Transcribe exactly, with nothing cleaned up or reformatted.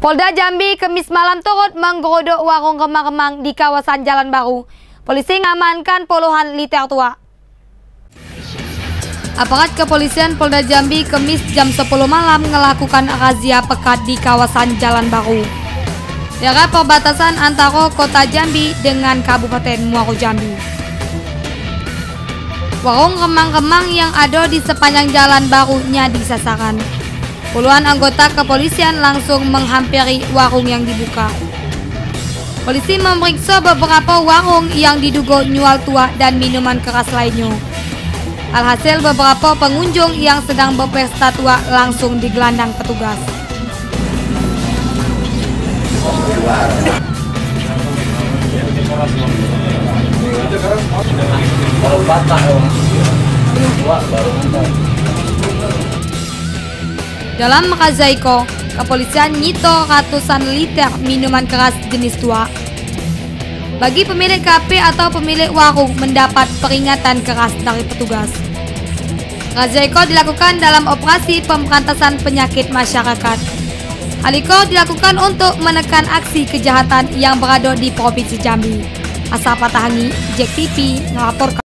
Polda Jambi Kamis malam turut menggeruduk warung remang-remang di kawasan Jalan Baru. Polisi mengamankan puluhan liter tua. Aparat kepolisian Polda Jambi Kamis jam sepuluh malam melakukan razia pekat di kawasan Jalan Baru, daerah perbatasan antara kota Jambi dengan Kabupaten Muaro Jambi. Warung remang-remang yang ada di sepanjang Jalan Barunya disasaran. Puluhan anggota kepolisian langsung menghampiri warung yang dibuka. Polisi memeriksa beberapa warung yang diduga jual tua dan minuman keras lainnya. Alhasil beberapa pengunjung yang sedang berpesta tua langsung digelandang petugas. Dalam Makazaiko, kepolisian nyito ratusan liter minuman keras jenis tua. Bagi pemilik kafe atau pemilik warung mendapat peringatan keras dari petugas. Makazaiko dilakukan dalam operasi pemberantasan penyakit masyarakat. Hal itu dilakukan untuk menekan aksi kejahatan yang berada di Provinsi Jambi. Asal Patahangi, Jack T V melaporkan.